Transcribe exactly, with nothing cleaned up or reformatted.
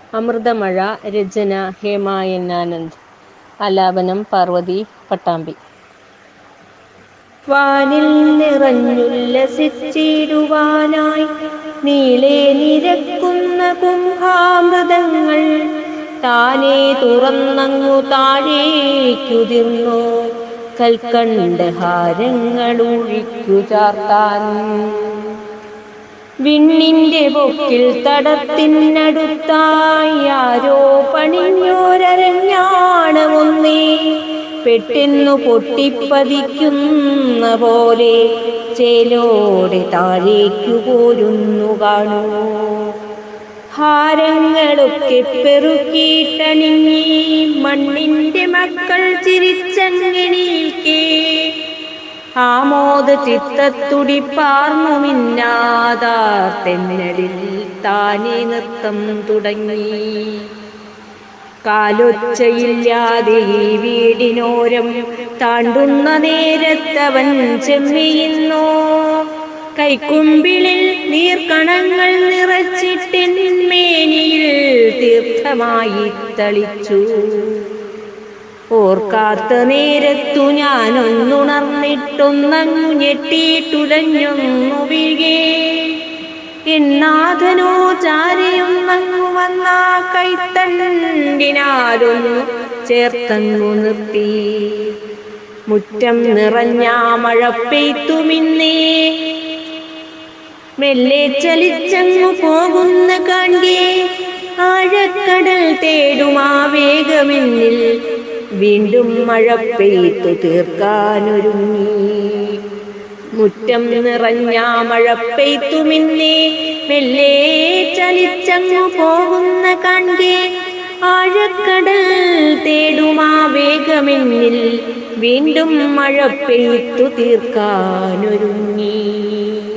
അമൃതമഴ. രചന ഹേമ എൻ ആനന്ദ്. ആലാപനം പാർവതി പട്ടാമ്പി. വാനിൽ നിറഞ്ഞുല്ലസിച്ചിടുവാനായി നീളെ നിരക്കുന്ന കുംഭാമൃതങ്ങൾ താനേ തുറന്നങ്ങു താഴേക്കുതിർന്നു കൽക്കണ്ടഹാരങ്ങളൊഴിക്കു ചാർത്താൻ. വിണ്ണിന്റെ പൊക്കിൽ തടത്തിനടുത്തായി ആരോ പണിഞ്ഞോരരഞ്ഞാണമൊന്നേ പെട്ടെന്നു പൊട്ടിപ്പതിക്കുന്ന പോലെ ചേലോടെ താഴേക്കു പോരുന്നു കാണൂ. ഹാരങ്ങളൊക്കെ പെറുക്കിയിട്ടണിഞ്ഞി മണ്ണിന്റെ മക്കൾ ചിരിച്ചങ്ങനീക്കേ ആമോദ ചിത്തത്തുടിപ്പാർന്നു മിന്നാതാർത്തെന്നലിൽ താനേ നൃത്തം തുടങ്ങി. കാലൊച്ചയില്ലാതെ ഈ വീടിനോരം താണ്ടുന്ന നേരത്തവൻ ചെമ്മിയുന്നു. കൈക്കുമ്പിളിൽ നീർക്കണങ്ങൾ നിറച്ചിട്ടെന്മേനിയിൽ തീർത്ഥമായി തളിച്ചു. ഓർക്കാത്ത നേരത്തു ഞാനൊന്നുണർന്നിട്ടൊന്നങ്ങു ഞെട്ടിയിട്ടുലഞ്ഞൊന്നു വീഴേ. എന്നാഥനോ ചാരിയൊന്നങ്ങു വന്നാ കൈത്തണ്ടിനാലൊന്നു ചേർത്തങ്ങു നിർത്തി. മുറ്റം നിറഞ്ഞ മഴ പെയ്ത്തുമിന്നേ മെല്ലെ ചലിച്ചങ്ങു പോകുന്ന കാൺകേ ആഴക്കടൽ തേടുമാ വേഗമെന്നിൽ വീണ്ടും മഴ പെയ്തു തീർക്കാനൊരുങ്ങി. മുറ്റം നിറഞ്ഞ മഴ പെയ്ത്തുമിന്നേ മെല്ലെ ചലിച്ചങ്ങു പോകുന്ന കാൺകേ ആഴക്കടൽ തേടുമാ വേഗമെന്നിൽ വീണ്ടും മഴ പെയ്തു തീർക്കാനൊരുങ്ങി.